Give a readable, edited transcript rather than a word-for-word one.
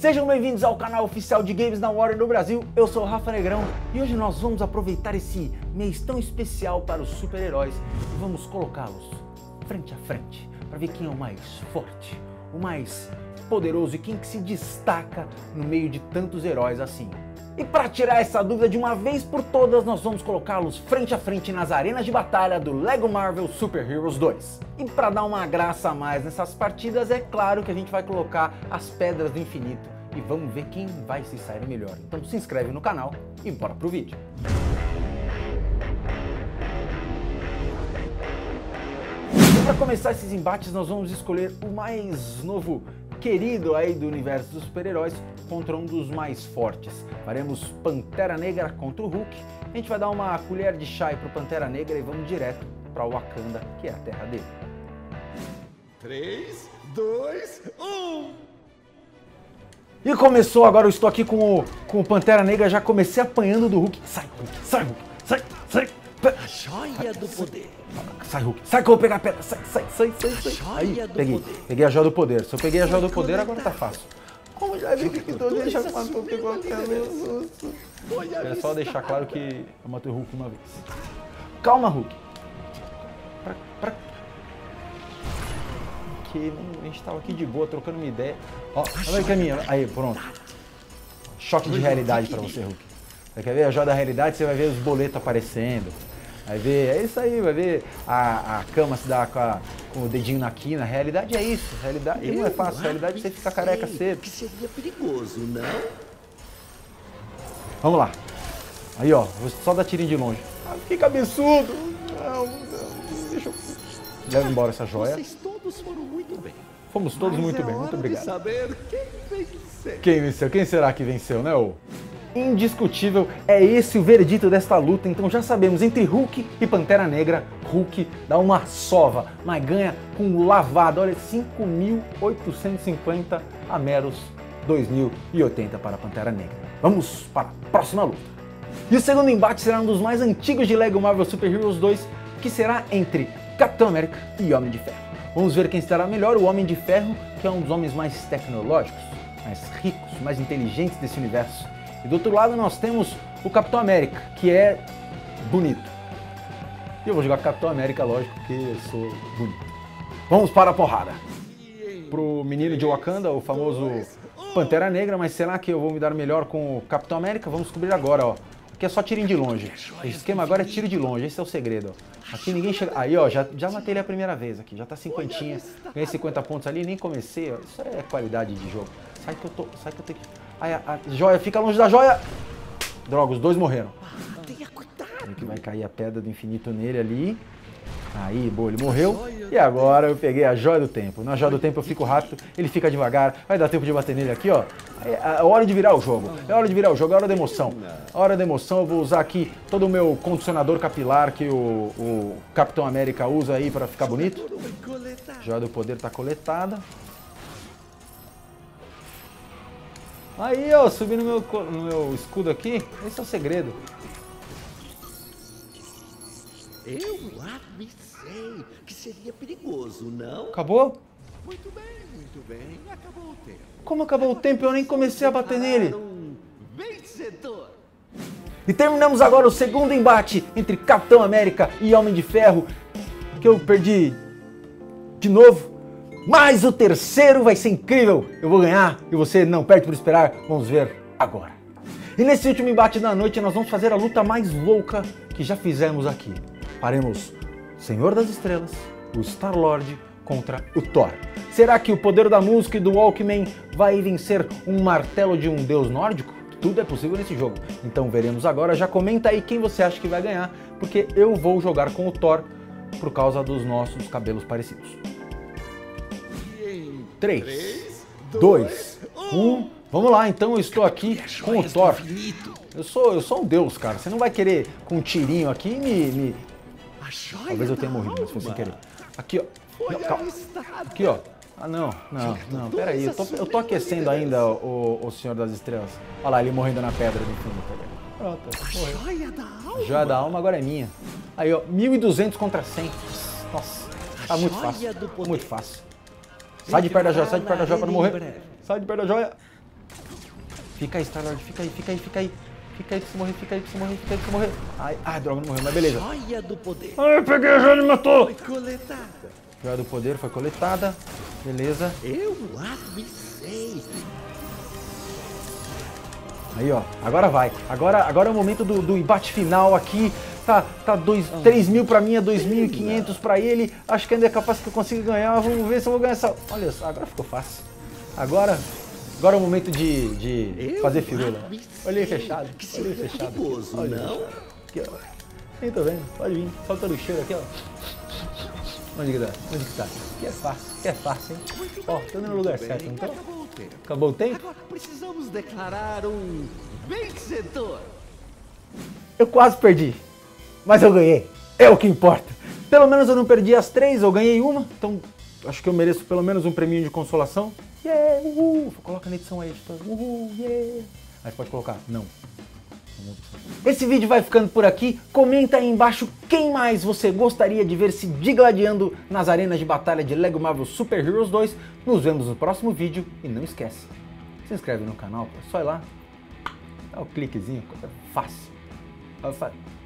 Sejam bem-vindos ao canal oficial de games da Warner no Brasil, eu sou o Rafa Negrão e hoje nós vamos aproveitar esse mês tão especial para os super-heróis e vamos colocá-los frente a frente para ver quem é o mais forte, o mais poderoso e quem que se destaca no meio de tantos heróis assim. E para tirar essa dúvida de uma vez por todas, nós vamos colocá-los frente a frente nas arenas de batalha do Lego Marvel Super Heroes 2. E para dar uma graça a mais nessas partidas, é claro que a gente vai colocar as Pedras do Infinito e vamos ver quem vai se sair melhor. Então se inscreve no canal e bora pro vídeo. Para começar esses embates, nós vamos escolher o mais novo querido aí do universo dos super-heróis contra um dos mais fortes. Faremos Pantera Negra contra o Hulk. A gente vai dar uma colher de chá pro Pantera Negra e vamos direto para Wakanda, que é a terra dele. 3, 2, 1... E começou, agora eu estou aqui com o Pantera Negra, já comecei apanhando do Hulk. Sai, Hulk, sai, Hulk, sai, sai. A joia do poder. Sai, Hulk, sai que eu vou pegar a pedra, sai. Aí, peguei a joia do poder. Se eu peguei a joia do poder, agora tá fácil. Como já vi que tô deixando matou qualquer vez. É só deixar claro que eu matei o Hulk uma vez. Calma, Hulk. Que a gente tava aqui de boa, trocando uma ideia. Ó, olha que é minha. Aí, pronto. Choque de realidade pra você, Hulk. Você quer ver a joia da realidade? Você vai ver os boletos aparecendo. Vai ver, é isso aí, vai ver a cama se dá com o dedinho na quina. A realidade é isso. Realidade, e não é fácil. A realidade é você ficar careca cedo. Que seria perigoso, não? Vamos lá. Aí, ó, vou só dar tirinho de longe. Ah, que cabeçudo. Não, deixa eu... Leva embora essa joia. Vocês todos foram muito bem. Fomos todos muito bem, muito obrigado. Saber quem venceu. Quem venceu? Quem será que venceu, né, ô? Indiscutível, é esse o veredito desta luta, então já sabemos, entre Hulk e Pantera Negra, Hulk dá uma sova, mas ganha com lavada, olha, 5.850 a meros 2.080 para a Pantera Negra. Vamos para a próxima luta. E o segundo embate será um dos mais antigos de Lego Marvel Super Heroes 2, que será entre Capitão América e Homem de Ferro. Vamos ver quem estará melhor, o Homem de Ferro, que é um dos homens mais tecnológicos, mais ricos, mais inteligentes desse universo. E do outro lado nós temos o Capitão América, que é bonito. E eu vou jogar Capitão América, lógico, porque eu sou bonito. Vamos para a porrada. Pro menino de Wakanda, o famoso Pantera Negra, mas será que eu vou me dar melhor com o Capitão América? Vamos descobrir agora, ó. Aqui é só tirinho de longe. O esquema agora é tiro de longe, esse é o segredo, ó. Aqui ninguém chega... Aí, ó, já matei ele a primeira vez aqui, já tá 50. Ganhei 50 pontos ali, nem comecei, ó. Isso é qualidade de jogo. Sai que eu tenho que... Aí a joia, fica longe da joia. Droga, os dois morreram. Tenha cuidado. Aí que vai cair a pedra do infinito nele ali. Aí, boa, ele morreu. E agora eu peguei a joia do tempo. Na joia do tempo eu fico rápido, ele fica devagar. Vai dar tempo de bater nele aqui, ó. É hora de virar o jogo. É hora de virar o jogo, é hora da emoção. A hora da emoção, eu vou usar aqui todo o meu condicionador capilar que o Capitão América usa aí pra ficar bonito. Joia do poder tá coletada. Aí, ó, subi no meu escudo aqui. Esse é o segredo. Eu avisei que seria perigoso, não? Acabou? Muito bem. Acabou o tempo. Como acabou o tempo? Eu nem comecei a bater nele. Vencedor. E terminamos agora o segundo embate entre Capitão América e Homem de Ferro, que eu perdi de novo. Mas o terceiro vai ser incrível. Eu vou ganhar e você não perde por esperar. Vamos ver agora. E nesse último embate da noite nós vamos fazer a luta mais louca que já fizemos aqui. Faremos Senhor das Estrelas, o Star-Lord contra o Thor. Será que o poder da música e do Walkman vai vencer um martelo de um deus nórdico? Tudo é possível nesse jogo. Então veremos agora. Já comenta aí quem você acha que vai ganhar, porque eu vou jogar com o Thor por causa dos nossos cabelos parecidos. 3, 2, 1... Vamos lá, então eu estou aqui com o Thor. Eu sou um deus, cara. Você não vai querer com um tirinho aqui me... Talvez eu tenha morrido, mas foi sem querer. Aqui, ó. Não, calma. Aqui, ó. Ah, não, peraí. Eu tô aquecendo ainda o Senhor das Estrelas. Olha lá, ele morrendo na pedra do fundo. Pronto, morreu. A joia da alma agora é minha. Aí, ó, 1.200 contra 100. Nossa, tá muito fácil. Muito fácil. Sai de perto da joia, pra não morrer. Sai de perto da joia. Fica aí, Star-Lord, fica aí. Fica aí pra você morrer, fica aí pra você morrer. Ai, droga, não morreu, mas beleza. Joia do poder Ai, peguei a joia e me matou. foi coletada. Joia do poder foi coletada, beleza. Eu avisei. Aí, ó, agora vai. Agora é o momento do embate final aqui. Tá 3 mil pra mim, é 2.500 pra ele. Acho que ainda é capaz que eu consiga ganhar. Vamos ver se eu vou ganhar essa... Olha só, agora ficou fácil. Agora é o momento de fazer firula. Olhei fechado. Olhei fechado. Perigoso, Olha, não? aqui, ó. Nem tô vendo. Pode vir. Solta o cheiro aqui, ó. Onde que tá? Onde que tá? Aqui é fácil, hein? Ó, tô no lugar certo, então. Acabou o tempo. Acabou o tempo? Agora precisamos declarar um vencedor. Eu quase perdi, mas eu ganhei. É o que importa. Pelo menos eu não perdi as 3, eu ganhei uma. Então, acho que eu mereço pelo menos um preminho de consolação. Yeah, uhul. Coloca na edição aí, editor. Uhul, yeah. Aí você pode colocar, não. Esse vídeo vai ficando por aqui. Comenta aí embaixo quem mais você gostaria de ver se digladiando nas arenas de batalha de Lego Marvel Super Heroes 2. Nos vemos no próximo vídeo e não esquece, se inscreve no canal, pô. Só ir lá, dá o cliquezinho, coisa fácil.